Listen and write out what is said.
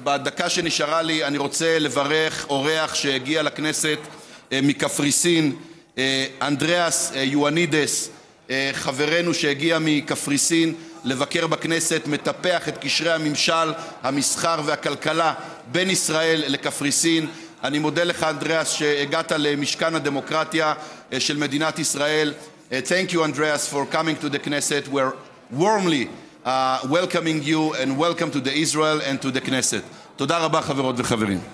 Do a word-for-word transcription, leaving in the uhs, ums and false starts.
בדקה שנשארה לי אני רוצה לברך אורח שהגיע לכנסת מקפריסין, אנדריאס יואנידס, חברנו שהגיע מקפריסין לבקר בכנסת, מטפח את קשרי הממשל, המסחר והכלכלה בין ישראל לקפריסין. אני מודה לך אנדריאס שהגעת למשכן הדמוקרטיה של מדינת ישראל. Thank you Andreas for coming to the Knesset. We're warmly uh, welcoming you and welcome to the Israel and to the Knesset. תודה רבה חברות וחברים.